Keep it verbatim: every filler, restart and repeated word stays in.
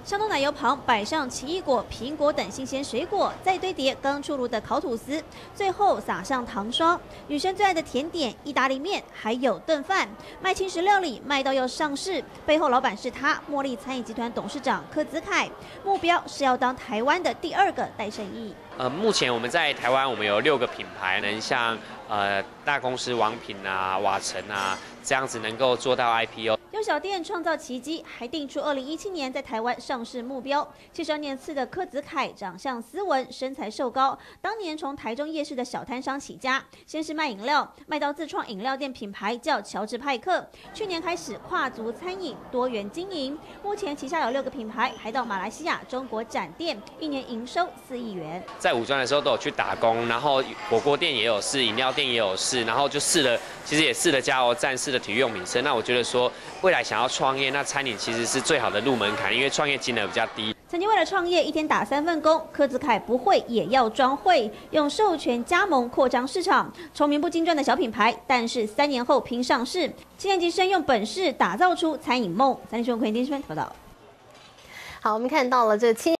香浓奶油旁摆上奇异果、苹果等新鲜水果，再堆叠刚出炉的烤吐司，最后撒上糖霜。女生最爱的甜点意大利面，还有炖饭，卖轻食料理卖到要上市，背后老板是他，茉莉餐饮集团董事长柯子凯，目标是要当台湾的第二个戴胜益。 呃，目前我们在台湾，我们有六个品牌，能像呃大公司王品啊、瓦城啊这样子能够做到 I P O。 用小店创造奇迹，还定出二零一七年在台湾上市目标。七十二年次的柯子凯，长相斯文，身材瘦高。当年从台中夜市的小摊商起家，先是卖饮料，卖到自创饮料店品牌叫乔治派克。去年开始跨足餐饮，多元经营。目前旗下有六个品牌，还到马来西亚、中国展店，一年营收四亿元。 在五专的时候都有去打工，然后火锅店也有试，饮料店也有试，然后就试了，其实也试了加油站，试了体育用品生。那我觉得说，未来想要创业，那餐饮其实是最好的入门槛，因为创业金额比较低。 曾经为了创业，一天打三份工，柯子凯不会也要装会，用授权加盟扩张市场，从名不经传的小品牌，但是三年后拼上市。七年级生用本事打造出餐饮梦。三立新闻奎电视报道。 好，我们看到了这七。